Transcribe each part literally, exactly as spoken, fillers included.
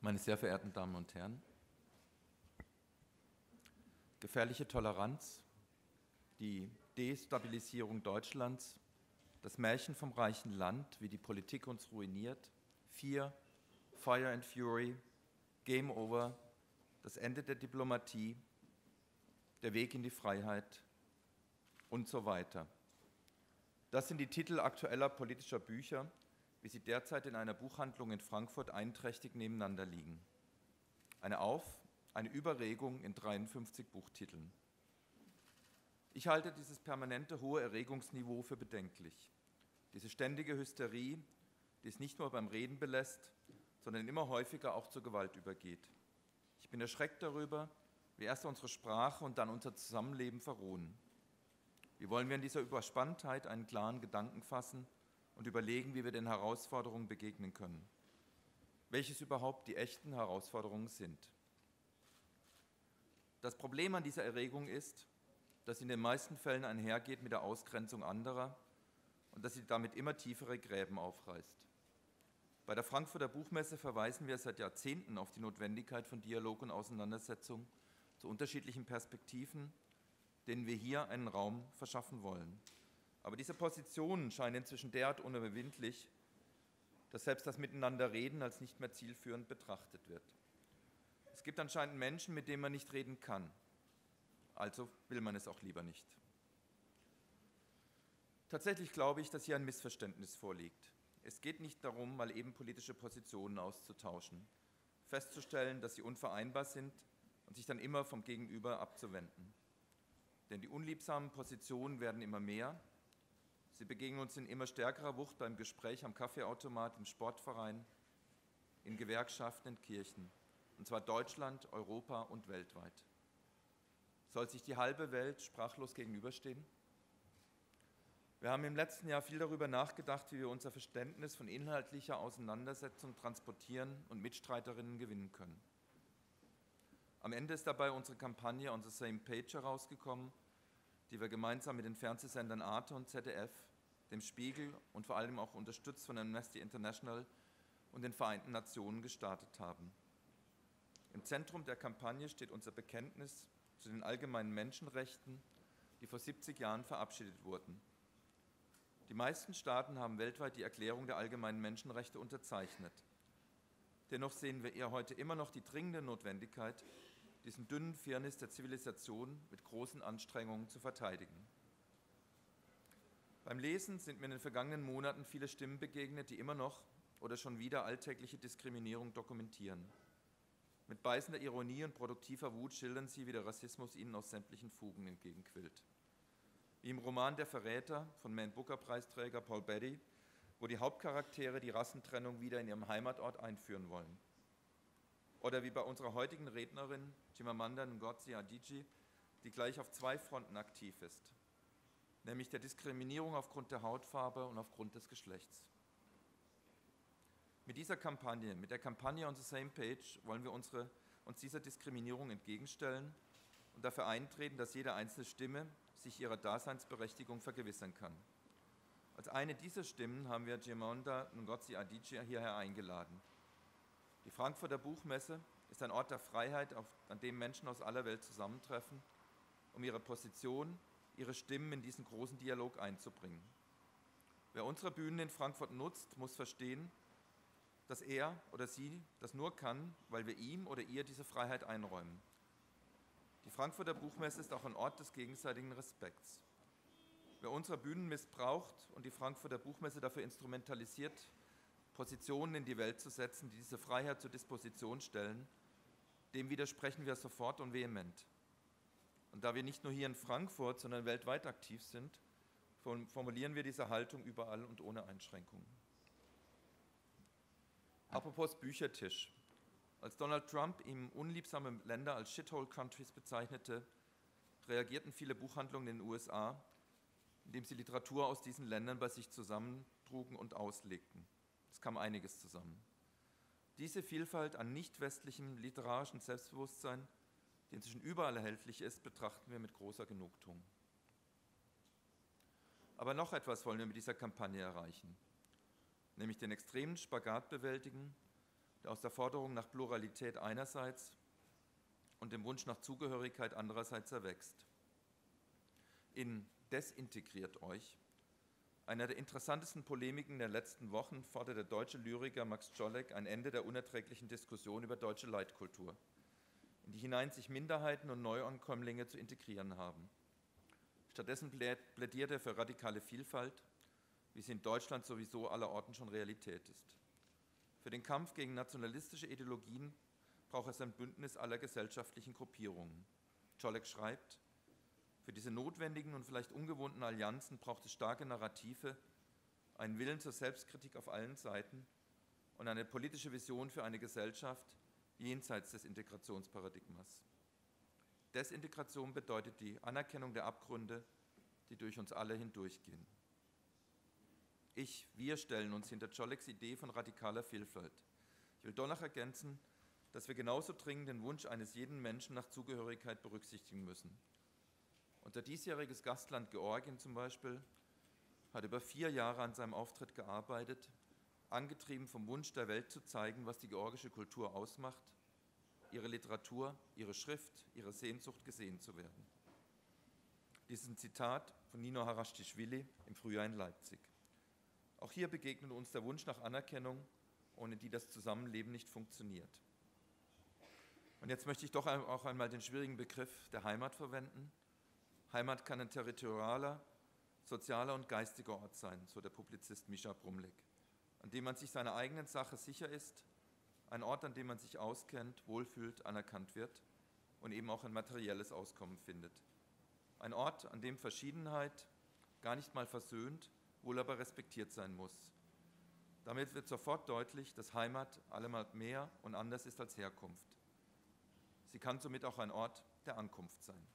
Meine sehr verehrten Damen und Herren, gefährliche Toleranz, die Destabilisierung Deutschlands, das Märchen vom reichen Land, wie die Politik uns ruiniert, Fear, Fire and Fury, Game Over, das Ende der Diplomatie, der Weg in die Freiheit und so weiter. Das sind die Titel aktueller politischer Bücher, wie sie derzeit in einer Buchhandlung in Frankfurt einträchtig nebeneinander liegen. Eine Auf-, eine Überregung in dreiundfünfzig Buchtiteln. Ich halte dieses permanente hohe Erregungsniveau für bedenklich. Diese ständige Hysterie, die es nicht nur beim Reden belässt, sondern immer häufiger auch zur Gewalt übergeht. Ich bin erschreckt darüber, wie erst unsere Sprache und dann unser Zusammenleben verrohen. Wie wollen wir in dieser Überspanntheit einen klaren Gedanken fassen und überlegen, wie wir den Herausforderungen begegnen können? Welches überhaupt die echten Herausforderungen sind? Das Problem an dieser Erregung ist, dass sie in den meisten Fällen einhergeht mit der Ausgrenzung anderer und dass sie damit immer tiefere Gräben aufreißt. Bei der Frankfurter Buchmesse verweisen wir seit Jahrzehnten auf die Notwendigkeit von Dialog und Auseinandersetzung zu unterschiedlichen Perspektiven, denen wir hier einen Raum verschaffen wollen. Aber diese Positionen scheinen inzwischen derart unüberwindlich, dass selbst das Miteinanderreden als nicht mehr zielführend betrachtet wird. Es gibt anscheinend Menschen, mit denen man nicht reden kann. Also will man es auch lieber nicht. Tatsächlich glaube ich, dass hier ein Missverständnis vorliegt. Es geht nicht darum, mal eben politische Positionen auszutauschen, festzustellen, dass sie unvereinbar sind und sich dann immer vom Gegenüber abzuwenden. Denn die unliebsamen Positionen werden immer mehr. Sie begegnen uns in immer stärkerer Wucht beim Gespräch am Kaffeeautomat, im Sportverein, in Gewerkschaften, in Kirchen. Und zwar Deutschland, Europa und weltweit. Soll sich die halbe Welt sprachlos gegenüberstehen? Wir haben im letzten Jahr viel darüber nachgedacht, wie wir unser Verständnis von inhaltlicher Auseinandersetzung transportieren und Mitstreiterinnen gewinnen können. Am Ende ist dabei unsere Kampagne On the Same Page herausgekommen, die wir gemeinsam mit den Fernsehsendern Arte und Z D F, dem Spiegel und vor allem auch unterstützt von Amnesty International und den Vereinten Nationen gestartet haben. Im Zentrum der Kampagne steht unser Bekenntnis zu den allgemeinen Menschenrechten, die vor siebzig Jahren verabschiedet wurden. Die meisten Staaten haben weltweit die Erklärung der allgemeinen Menschenrechte unterzeichnet. Dennoch sehen wir eher heute immer noch die dringende Notwendigkeit, diesen dünnen Firnis der Zivilisation mit großen Anstrengungen zu verteidigen. Beim Lesen sind mir in den vergangenen Monaten viele Stimmen begegnet, die immer noch oder schon wieder alltägliche Diskriminierung dokumentieren. Mit beißender Ironie und produktiver Wut schildern sie, wie der Rassismus ihnen aus sämtlichen Fugen entgegenquillt. Wie im Roman Der Verräter von Man Booker-Preisträger Paul Beatty, wo die Hauptcharaktere die Rassentrennung wieder in ihrem Heimatort einführen wollen. Oder wie bei unserer heutigen Rednerin Chimamanda Ngozi Adichie, die gleich auf zwei Fronten aktiv ist, nämlich der Diskriminierung aufgrund der Hautfarbe und aufgrund des Geschlechts. Mit dieser Kampagne, mit der Kampagne On the Same Page, wollen wir unsere, uns dieser Diskriminierung entgegenstellen und dafür eintreten, dass jede einzelne Stimme sich ihrer Daseinsberechtigung vergewissern kann. Als eine dieser Stimmen haben wir Chimamanda Ngozi Adichie hierher eingeladen. Die Frankfurter Buchmesse ist ein Ort der Freiheit, auf, an dem Menschen aus aller Welt zusammentreffen, um ihre Position, ihre Stimmen in diesen großen Dialog einzubringen. Wer unsere Bühnen in Frankfurt nutzt, muss verstehen, dass er oder sie das nur kann, weil wir ihm oder ihr diese Freiheit einräumen. Die Frankfurter Buchmesse ist auch ein Ort des gegenseitigen Respekts. Wer unsere Bühnen missbraucht und die Frankfurter Buchmesse dafür instrumentalisiert, Positionen in die Welt zu setzen, die diese Freiheit zur Disposition stellen, dem widersprechen wir sofort und vehement. Und da wir nicht nur hier in Frankfurt, sondern weltweit aktiv sind, formulieren wir diese Haltung überall und ohne Einschränkungen. Apropos Büchertisch. Als Donald Trump ihm unliebsame Länder als Shithole Countries bezeichnete, reagierten viele Buchhandlungen in den U S A, indem sie Literatur aus diesen Ländern bei sich zusammentrugen und auslegten. Es kam einiges zusammen. Diese Vielfalt an nicht-westlichem literarischen Selbstbewusstsein, die inzwischen überall erhältlich ist, betrachten wir mit großer Genugtuung. Aber noch etwas wollen wir mit dieser Kampagne erreichen, nämlich den extremen Spagat bewältigen, der aus der Forderung nach Pluralität einerseits und dem Wunsch nach Zugehörigkeit andererseits erwächst. In Desintegriert euch, einer der interessantesten Polemiken der letzten Wochen, fordert der deutsche Lyriker Max Czolek ein Ende der unerträglichen Diskussion über deutsche Leitkultur, in die hinein sich Minderheiten und Neuankömmlinge zu integrieren haben. Stattdessen plädiert er für radikale Vielfalt, wie sie in Deutschland sowieso allerorten schon Realität ist. Für den Kampf gegen nationalistische Ideologien braucht es ein Bündnis aller gesellschaftlichen Gruppierungen. Czolek schreibt: Für diese notwendigen und vielleicht ungewohnten Allianzen braucht es starke Narrative, einen Willen zur Selbstkritik auf allen Seiten und eine politische Vision für eine Gesellschaft jenseits des Integrationsparadigmas. Desintegration bedeutet die Anerkennung der Abgründe, die durch uns alle hindurchgehen. Ich, wir stellen uns hinter Czoleks Idee von radikaler Vielfalt. Ich will doch ergänzen, dass wir genauso dringend den Wunsch eines jeden Menschen nach Zugehörigkeit berücksichtigen müssen. Unser diesjähriges Gastland Georgien zum Beispiel hat über vier Jahre an seinem Auftritt gearbeitet, angetrieben vom Wunsch der Welt zu zeigen, was die georgische Kultur ausmacht, ihre Literatur, ihre Schrift, ihre Sehnsucht, gesehen zu werden. Dies ist ein Zitat von Nino Harashtischvili im Frühjahr in Leipzig. Auch hier begegnet uns der Wunsch nach Anerkennung, ohne die das Zusammenleben nicht funktioniert. Und jetzt möchte ich doch auch einmal den schwierigen Begriff der Heimat verwenden. Heimat kann ein territorialer, sozialer und geistiger Ort sein, so der Publizist Mischa Brumlik, an dem man sich seiner eigenen Sache sicher ist, ein Ort, an dem man sich auskennt, wohlfühlt, anerkannt wird und eben auch ein materielles Auskommen findet. Ein Ort, an dem Verschiedenheit gar nicht mal versöhnt, wohl aber respektiert sein muss. Damit wird sofort deutlich, dass Heimat allemal mehr und anders ist als Herkunft. Sie kann somit auch ein Ort der Ankunft sein.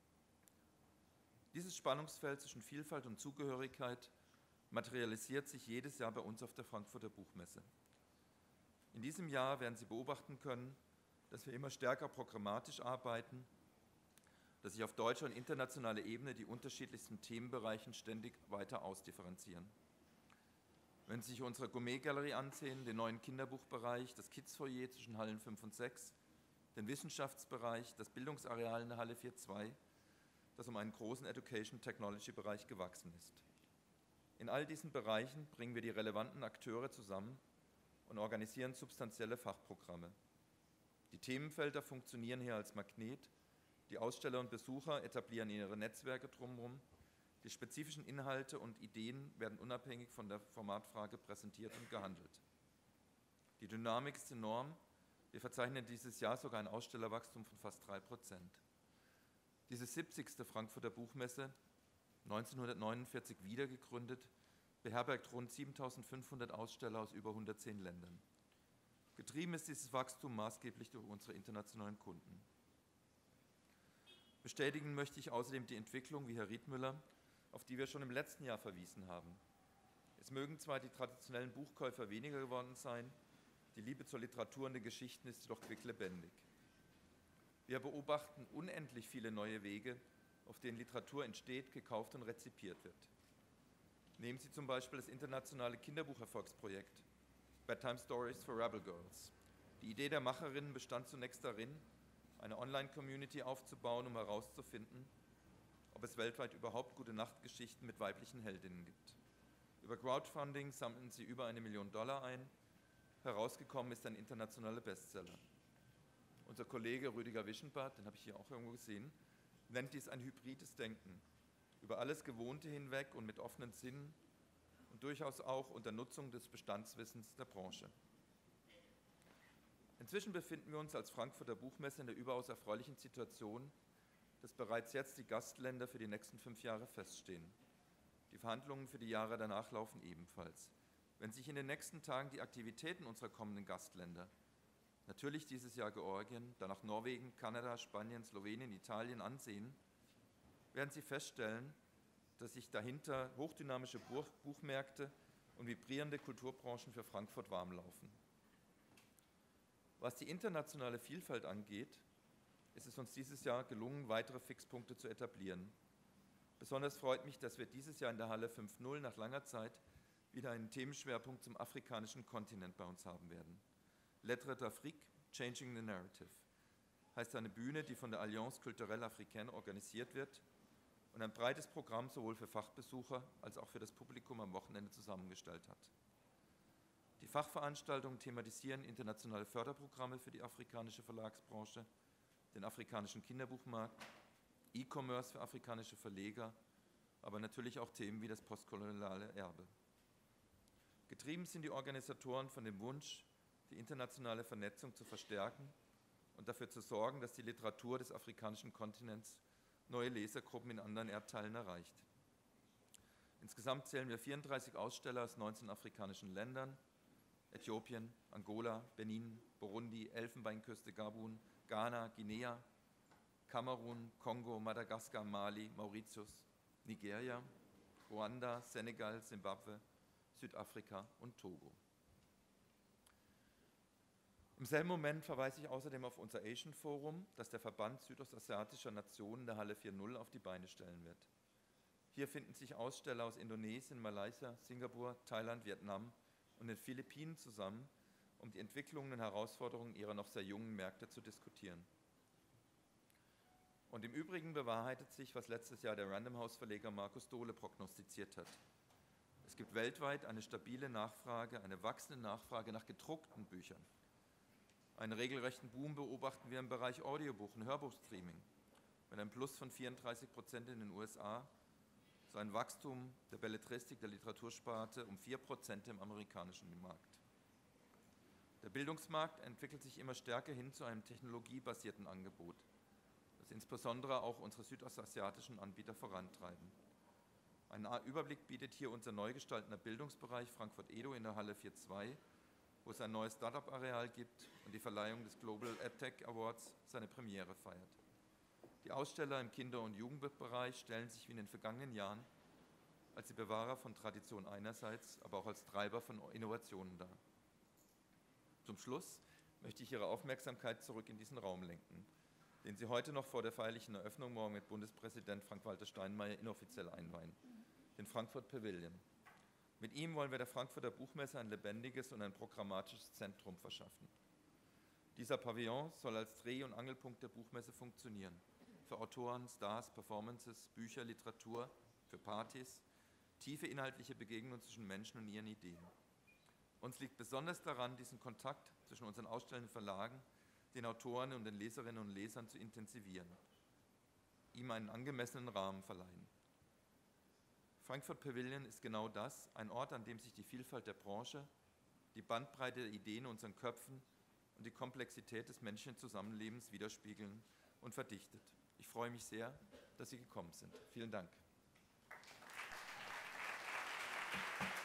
Dieses Spannungsfeld zwischen Vielfalt und Zugehörigkeit materialisiert sich jedes Jahr bei uns auf der Frankfurter Buchmesse. In diesem Jahr werden Sie beobachten können, dass wir immer stärker programmatisch arbeiten, dass sich auf deutscher und internationaler Ebene die unterschiedlichsten Themenbereiche ständig weiter ausdifferenzieren. Wenn Sie sich unsere Gourmet-Galerie ansehen, den neuen Kinderbuchbereich, das Kids-Foyer zwischen Hallen fünf und sechs, den Wissenschaftsbereich, das Bildungsareal in der Halle vier zwei, das um einen großen Education-Technology-Bereich gewachsen ist. In all diesen Bereichen bringen wir die relevanten Akteure zusammen und organisieren substanzielle Fachprogramme. Die Themenfelder funktionieren hier als Magnet, die Aussteller und Besucher etablieren ihre Netzwerke drumherum, die spezifischen Inhalte und Ideen werden unabhängig von der Formatfrage präsentiert und gehandelt. Die Dynamik ist enorm, wir verzeichnen dieses Jahr sogar ein Ausstellerwachstum von fast drei Prozent. Diese siebzigste Frankfurter Buchmesse, neunzehnhundertneunundvierzig wiedergegründet, beherbergt rund siebentausendfünfhundert Aussteller aus über hundertzehn Ländern. Getrieben ist dieses Wachstum maßgeblich durch unsere internationalen Kunden. Bestätigen möchte ich außerdem die Entwicklung, wie Herr Riedmüller, auf die wir schon im letzten Jahr verwiesen haben. Es mögen zwar die traditionellen Buchkäufer weniger geworden sein, die Liebe zur Literatur und den Geschichten ist jedoch quicklebendig. Wir beobachten unendlich viele neue Wege, auf denen Literatur entsteht, gekauft und rezipiert wird. Nehmen Sie zum Beispiel das internationale Kinderbucherfolgsprojekt Bedtime Stories for Rebel Girls. Die Idee der Macherinnen bestand zunächst darin, eine Online-Community aufzubauen, um herauszufinden, ob es weltweit überhaupt Gute-Nacht-Geschichten mit weiblichen Heldinnen gibt. Über Crowdfunding sammelten sie über eine Million Dollar ein. Herausgekommen ist ein internationaler Bestseller. Unser Kollege Rüdiger Wischenbart, den habe ich hier auch irgendwo gesehen, nennt dies ein hybrides Denken, über alles Gewohnte hinweg und mit offenen Sinnen und durchaus auch unter Nutzung des Bestandswissens der Branche. Inzwischen befinden wir uns als Frankfurter Buchmesse in der überaus erfreulichen Situation, dass bereits jetzt die Gastländer für die nächsten fünf Jahre feststehen. Die Verhandlungen für die Jahre danach laufen ebenfalls. Wenn sich in den nächsten Tagen die Aktivitäten unserer kommenden Gastländer, natürlich dieses Jahr Georgien, danach Norwegen, Kanada, Spanien, Slowenien, Italien ansehen, werden Sie feststellen, dass sich dahinter hochdynamische Buch- Buchmärkte und vibrierende Kulturbranchen für Frankfurt warmlaufen. Was die internationale Vielfalt angeht, ist es uns dieses Jahr gelungen, weitere Fixpunkte zu etablieren. Besonders freut mich, dass wir dieses Jahr in der Halle fünf null nach langer Zeit wieder einen Themenschwerpunkt zum afrikanischen Kontinent bei uns haben werden. Lettres d'Afrique, Changing the Narrative heißt eine Bühne, die von der Alliance Culturelle Africaine organisiert wird und ein breites Programm sowohl für Fachbesucher als auch für das Publikum am Wochenende zusammengestellt hat. Die Fachveranstaltungen thematisieren internationale Förderprogramme für die afrikanische Verlagsbranche, den afrikanischen Kinderbuchmarkt, E-Commerce für afrikanische Verleger, aber natürlich auch Themen wie das postkoloniale Erbe. Getrieben sind die Organisatoren von dem Wunsch, die internationale Vernetzung zu verstärken und dafür zu sorgen, dass die Literatur des afrikanischen Kontinents neue Lesergruppen in anderen Erdteilen erreicht. Insgesamt zählen wir vierunddreißig Aussteller aus neunzehn afrikanischen Ländern: Äthiopien, Angola, Benin, Burundi, Elfenbeinküste, Gabun, Ghana, Guinea, Kamerun, Kongo, Madagaskar, Mali, Mauritius, Nigeria, Ruanda, Senegal, Simbabwe, Südafrika und Togo. Im selben Moment verweise ich außerdem auf unser Asian Forum, das der Verband südostasiatischer Nationen der Halle vier Punkt null auf die Beine stellen wird. Hier finden sich Aussteller aus Indonesien, Malaysia, Singapur, Thailand, Vietnam und den Philippinen zusammen, um die Entwicklungen und Herausforderungen ihrer noch sehr jungen Märkte zu diskutieren. Und im Übrigen bewahrheitet sich, was letztes Jahr der Random House-Verleger Markus Dohle prognostiziert hat. Es gibt weltweit eine stabile Nachfrage, eine wachsende Nachfrage nach gedruckten Büchern. Einen regelrechten Boom beobachten wir im Bereich Audiobuch und Hörbuchstreaming, mit einem Plus von vierunddreißig Prozent in den U S A, so ein Wachstum der Belletristik, der Literatursparte um vier Prozent im amerikanischen Markt. Der Bildungsmarkt entwickelt sich immer stärker hin zu einem technologiebasierten Angebot, das insbesondere auch unsere südostasiatischen Anbieter vorantreiben. Einen Überblick bietet hier unser neu gestalteter Bildungsbereich Frankfurt-Edo in der Halle vier Punkt zwei, wo es ein neues Startup-Areal gibt und die Verleihung des Global EdTech Awards seine Premiere feiert. Die Aussteller im Kinder- und Jugendbereich stellen sich wie in den vergangenen Jahren als die Bewahrer von Tradition einerseits, aber auch als Treiber von Innovationen dar. Zum Schluss möchte ich Ihre Aufmerksamkeit zurück in diesen Raum lenken, den Sie heute noch vor der feierlichen Eröffnung morgen mit Bundespräsident Frank-Walter Steinmeier inoffiziell einweihen, den Frankfurt Pavilion. Mit ihm wollen wir der Frankfurter Buchmesse ein lebendiges und ein programmatisches Zentrum verschaffen. Dieser Pavillon soll als Dreh- und Angelpunkt der Buchmesse funktionieren. Für Autoren, Stars, Performances, Bücher, Literatur, für Partys, tiefe inhaltliche Begegnungen zwischen Menschen und ihren Ideen. Uns liegt besonders daran, diesen Kontakt zwischen unseren ausstellenden Verlagen, den Autoren und den Leserinnen und Lesern zu intensivieren, ihm einen angemessenen Rahmen verleihen. Frankfurt Pavilion ist genau das, ein Ort, an dem sich die Vielfalt der Branche, die Bandbreite der Ideen in unseren Köpfen und die Komplexität des menschlichen Zusammenlebens widerspiegeln und verdichtet. Ich freue mich sehr, dass Sie gekommen sind. Vielen Dank.